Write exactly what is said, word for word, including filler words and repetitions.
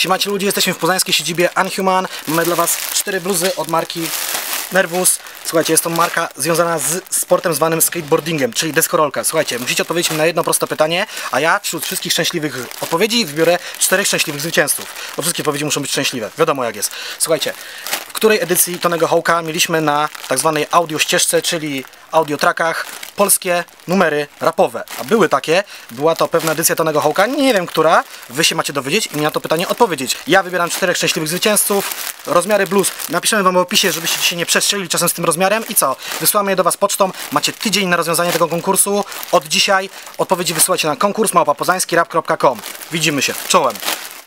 Siemacie ludzie, jesteśmy w poznańskiej siedzibie Unhuman. Mamy dla was cztery bluzy od marki Nervus. Słuchajcie, jest to marka związana z sportem zwanym skateboardingiem, czyli deskorolka. Słuchajcie, musicie odpowiedzieć mi na jedno proste pytanie, a ja wśród wszystkich szczęśliwych odpowiedzi wybiorę czterech szczęśliwych zwycięzców. Bo wszystkie odpowiedzi muszą być szczęśliwe, wiadomo jak jest. Słuchajcie, w której edycji Tonego Hawka mieliśmy na tak zwanej audio ścieżce, czyli audio trackach, polskie numery rapowe. A były takie, była to pewna edycja Tonego Hawka, nie wiem która, wy się macie dowiedzieć i mi na to pytanie odpowiedzieć. Ja wybieram czterech szczęśliwych zwycięzców, rozmiary bluz napiszemy wam w opisie, żebyście się nie przestrzelili czasem z tym rozmiarem i co? Wysyłamy je do was pocztą, macie tydzień na rozwiązanie tego konkursu, od dzisiaj odpowiedzi wysyłajcie na konkurs małpa poznański rap kropka com. Widzimy się, czołem!